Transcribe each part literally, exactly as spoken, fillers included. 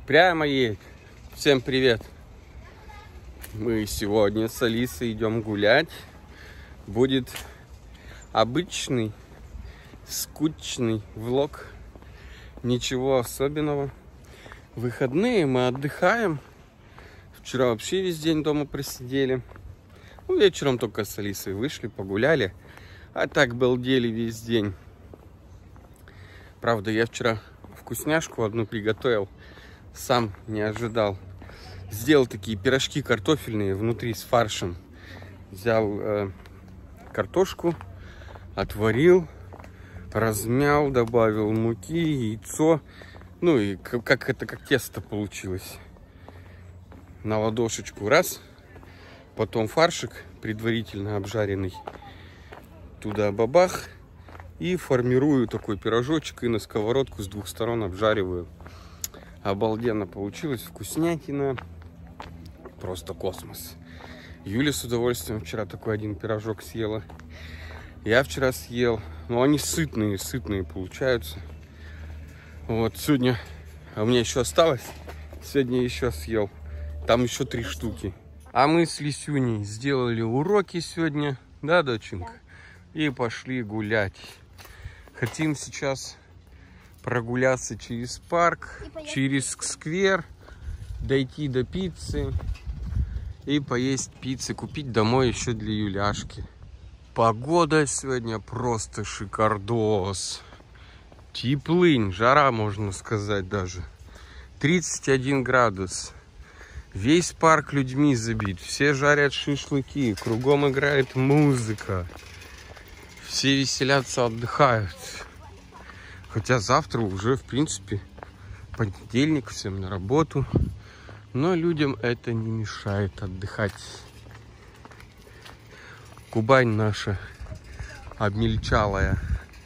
Прямо едь. Всем привет. Мы сегодня с Алисой идем гулять. Будет обычный, скучный влог. Ничего особенного. Выходные мы отдыхаем. Вчера вообще весь день дома просидели. Ну, вечером только с Алисой вышли, погуляли. А так балдели весь день. Правда, я вчера вкусняшку одну приготовил. Сам не ожидал. Сделал такие пирожки картофельные внутри с фаршем. Взял э, картошку, отварил, размял, добавил муки, яйцо. Ну и как, как это, как тесто получилось. На ладошечку раз. Потом фаршик предварительно обжаренный. Туда бабах. И формирую такой пирожочек и на сковородку с двух сторон обжариваю. Обалденно получилось, вкуснятина. Просто космос. Юля с удовольствием вчера такой один пирожок съела. Я вчера съел. Но они сытные, сытные получаются. Вот сегодня, а у меня еще осталось. Сегодня еще съел. Там еще три штуки. А мы с Лисюней сделали уроки сегодня. Да, доченька? И пошли гулять. Хотим сейчас прогуляться через парк, через сквер, дойти до пиццы и поесть пиццы, купить домой еще для Юляшки. Погода сегодня просто шикардос. Теплынь, жара, можно сказать даже. тридцать один градус. Весь парк людьми забит. Все жарят шашлыки, кругом играет музыка. Все веселятся, отдыхают. Хотя завтра уже, в принципе, понедельник, всем на работу. Но людям это не мешает отдыхать. Кубань наша обмельчалая.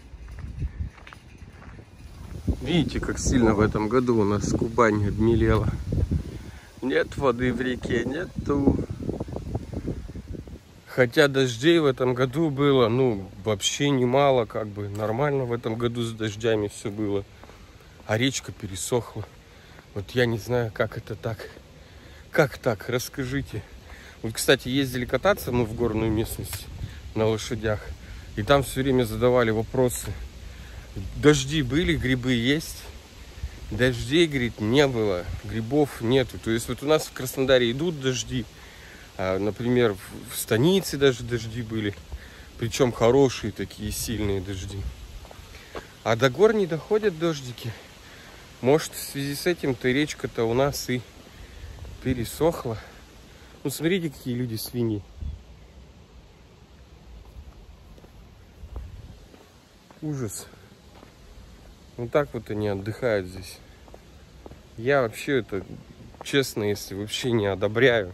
Видите, как сильно в этом году у нас Кубань обмелела. Нет воды в реке, нету. Хотя дождей в этом году было, ну, вообще немало, как бы нормально в этом году с дождями все было. А речка пересохла. Вот я не знаю, как это так. Как так? Расскажите. Вот, кстати, ездили кататься мы в горную местность на лошадях. И там все время задавали вопросы. Дожди были, грибы есть? Дождей, говорит, не было. Грибов нету. То есть вот у нас в Краснодаре идут дожди. Например, в станице даже дожди были. Причем хорошие такие сильные дожди. А до гор не доходят дождики. Может, в связи с этим-то речка-то у нас и пересохла. Ну, смотрите, какие люди свиньи. Ужас. Вот так вот они отдыхают здесь. Я вообще это, честно, если вообще не одобряю.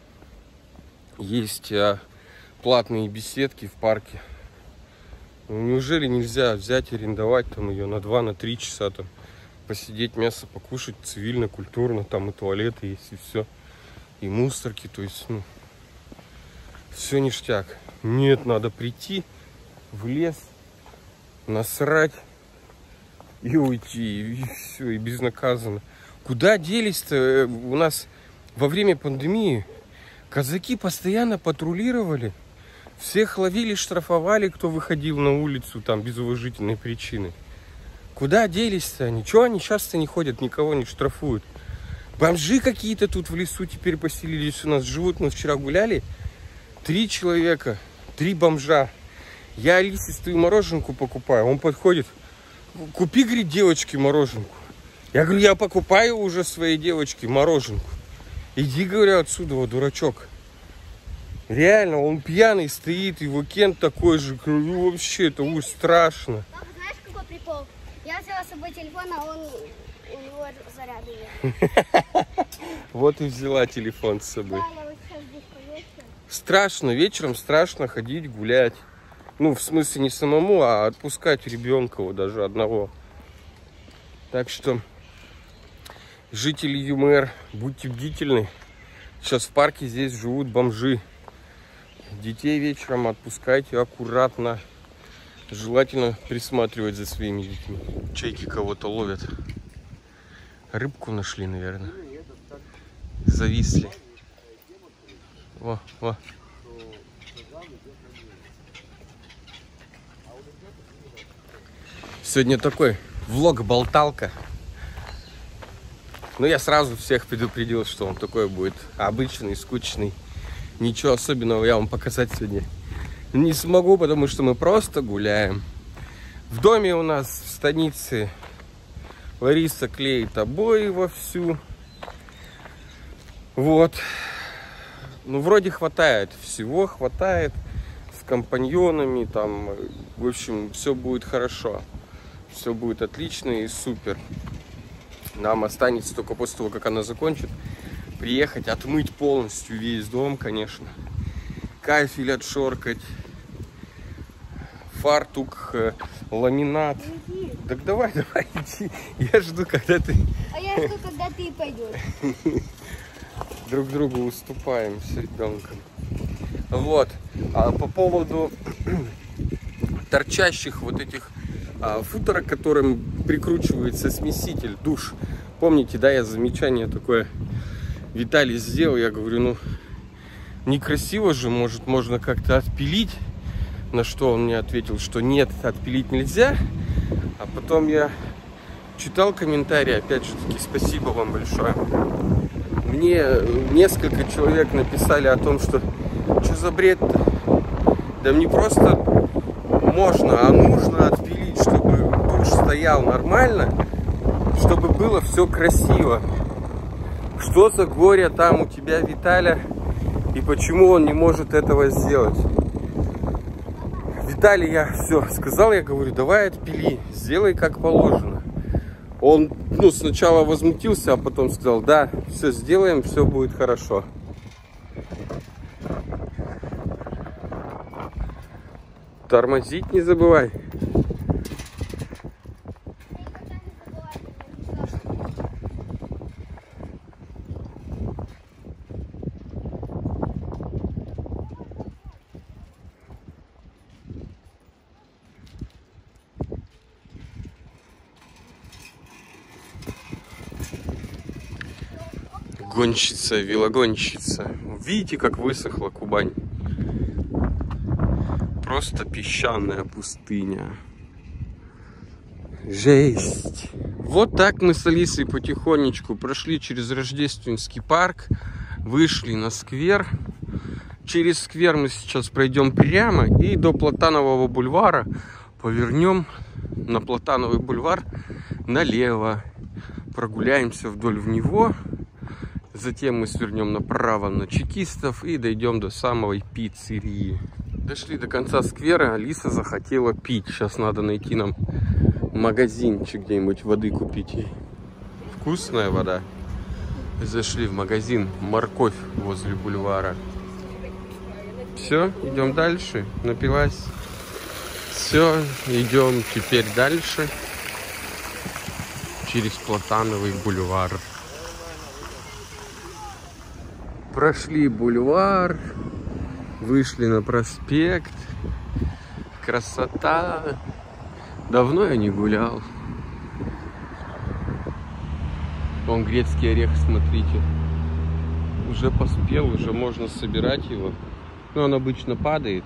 Есть а, платные беседки в парке. Ну, неужели нельзя взять, арендовать там ее на два, три часа, там, посидеть, мясо покушать цивильно, культурно, там и туалеты есть, и все. И мусорки, то есть, ну, все ништяк. Нет, надо прийти в лес, насрать и уйти, и все, и безнаказанно. Куда делись-то? У нас во время пандемии казаки постоянно патрулировали, всех ловили, штрафовали, кто выходил на улицу там без уважительной причины. Куда делись-то они? Чего они часто не ходят, никого не штрафуют? Бомжи какие-то тут в лесу теперь поселились у нас, живут. Мы вчера гуляли, три человека, три бомжа. Я Алисе стою мороженку покупаю, он подходит, купи, говорит, девочке мороженку. Я говорю, я покупаю уже своей девочке мороженку. Иди, говорю, отсюда, вот, дурачок. Реально, он пьяный стоит, его Кент такой же. Ну, вообще, это уж страшно. Папа, знаешь, какой прикол? Я взяла с собой телефон, а он, у него заряда нет. Вот и взяла телефон с собой. Да, я вот сейчас здесь повесила. Страшно, вечером страшно ходить, гулять. Ну, в смысле, не самому, а отпускать ребенка, вот, даже одного. Так что... Жители ЮМР, будьте бдительны. Сейчас в парке здесь живут бомжи. Детей вечером отпускайте аккуратно. Желательно присматривать за своими детьми. Чайки кого-то ловят. Рыбку нашли, наверное. Зависли. Во, во. Сегодня такой влог-болталка. Но я сразу всех предупредил, что он такой будет обычный, скучный. Ничего особенного я вам показать сегодня не смогу, потому что мы просто гуляем. В доме у нас в станице Лариса клеит обои вовсю. Вот. Ну, вроде хватает всего, хватает. С компаньонами там, в общем, все будет хорошо. Все будет отлично и супер. Нам останется только после того, как она закончит, приехать, отмыть полностью весь дом, конечно. Кафель отшоркать. Фартук, ламинат. Иди. Так давай, давай, иди. Я жду, когда ты... А я жду, когда ты пойдешь. Друг другу уступаем с ребенком. Вот. А по поводу торчащих вот этих а, футорок, к которым прикручивается смеситель, душ. Помните, да, я замечание такое Виталий сделал. Я говорю, ну, некрасиво же, может, можно как-то отпилить. На что он мне ответил, что нет, отпилить нельзя. А потом я читал комментарии, опять же таки, спасибо вам большое. Мне несколько человек написали о том, что что за бред-то? Да мне просто можно, а нужно отпилить, чтобы душ стоял нормально, чтобы было все красиво. Что за горе там у тебя, Виталя, и почему он не может этого сделать? Виталий, я все сказал, я говорю, давай отпили, сделай как положено. Он, ну, сначала возмутился, а потом сказал, да, все сделаем, все будет хорошо. Тормозить не забывай. Гонщица, велогонщица. Видите, как высохла Кубань? Просто песчаная пустыня. Жесть. Вот так мы с Алисой потихонечку прошли через Рождественский парк, вышли на сквер. Через сквер мы сейчас пройдем прямо и до Платанового бульвара повернем на Платановый бульвар налево. Прогуляемся вдоль в него. Затем мы свернем направо на Чекистов и дойдем до самой пиццерии. Дошли до конца сквера, Алиса захотела пить. Сейчас надо найти нам магазинчик где-нибудь, воды купить ей. Вкусная вода. Зашли в магазин «Морковь» возле бульвара. Все, идем дальше. Напилась. Все, идем теперь дальше. Через Платановый бульвар. Прошли бульвар, вышли на проспект. Красота. Давно я не гулял. Вон грецкий орех, смотрите. Уже поспел, уже можно собирать его. Но он обычно падает.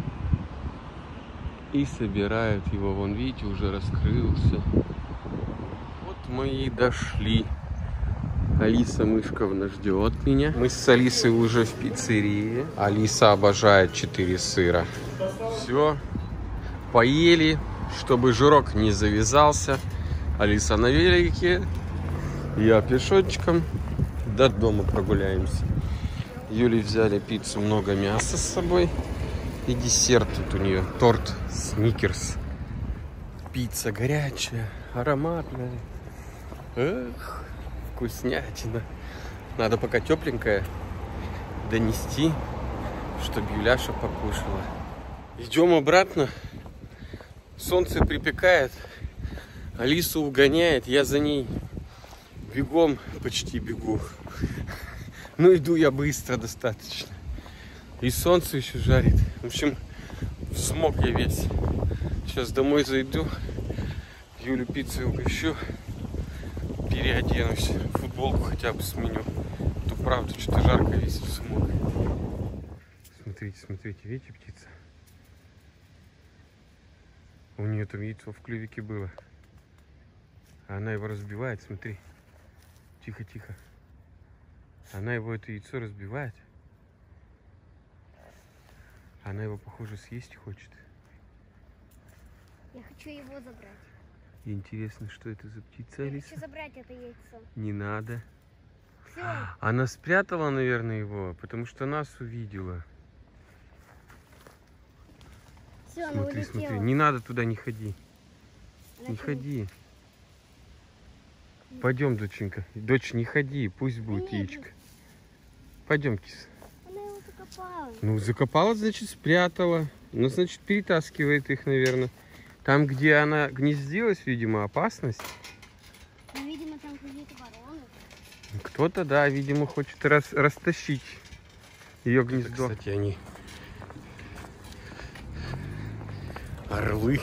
И собирают его. Вон, видите, уже раскрылся. Вот мы и дошли. Алиса Мышковна ждет меня. Мы с Алисой уже в пиццерии. Алиса обожает четыре сыра. Все. Поели, чтобы жирок не завязался. Алиса на велике. Я пешочком. До дома прогуляемся. Юле взяли пиццу, много мяса с собой. И десерт тут у нее. Торт Сникерс. Пицца горячая, ароматная. Эх. Вкуснятина. Надо пока тепленькая донести, чтобы Юляша покушала. Идем обратно. Солнце припекает. Алису угоняет. Я за ней бегом почти бегу. Ну, иду я быстро достаточно. И солнце еще жарит. В общем, смог я весь. Сейчас домой зайду. Юлю пиццей угощу. переоденусь, футболку хотя бы сменю. То правда, что-то жарко весь смог. Смотрите, смотрите, видите, птица? У нее там яйцо в клювике было. А она его разбивает, смотри. Тихо, тихо. Она его, это яйцо, разбивает. Она его, похоже, съесть хочет. Я хочу его забрать. Интересно, что это за птица, Я Алиса? хочу забрать это яйцо. Не надо. Все. Она спрятала, наверное, его, потому что нас увидела. Все, она Смотри, улетела. смотри. Не надо туда, не ходи. Она Не чего? ходи. Пойдем, доченька. Дочь, не ходи, пусть будет нет, яичко. Пойдем, кис. Она его закопала. Ну, закопала, значит, спрятала. Ну, значит, перетаскивает их, наверное. Там, где она гнездилась, видимо, опасность. Ну, видимо, там какие-то вороны. Кто-то, да, видимо, хочет рас растащить ее гнездо. Это, кстати, они орлы.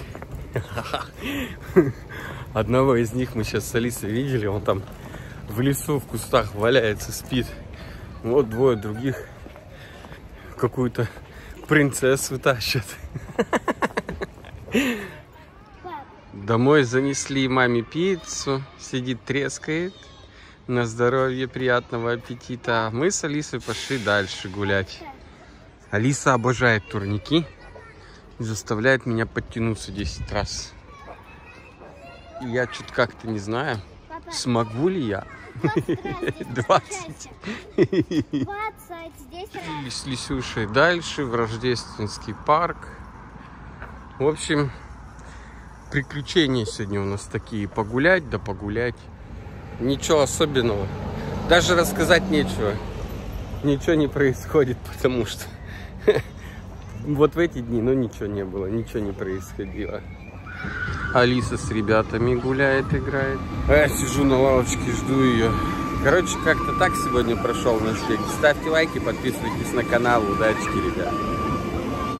Одного из них мы сейчас с Алисой видели. Он там в лесу, в кустах валяется, спит. Вот двое других какую-то принцессу тащат. Домой занесли маме пиццу. Сидит, трескает. На здоровье, приятного аппетита. А мы с Алисой пошли дальше гулять. Алиса обожает турники и заставляет меня подтянуться десять раз. И я что-то как-то не знаю, Папа, смогу ли я. двадцать. двадцать. Здесь раз. С Лисюшей дальше в Рождественский парк. В общем, приключения сегодня у нас такие. Погулять, да погулять. Ничего особенного. Даже рассказать нечего. Ничего не происходит, потому что вот в эти дни, ну, ничего не было, ничего не происходило. Алиса с ребятами гуляет, играет. А я сижу на лавочке, жду ее. Короче, как-то так сегодня прошел наш день. Ставьте лайки, подписывайтесь на канал. Удачи, ребят.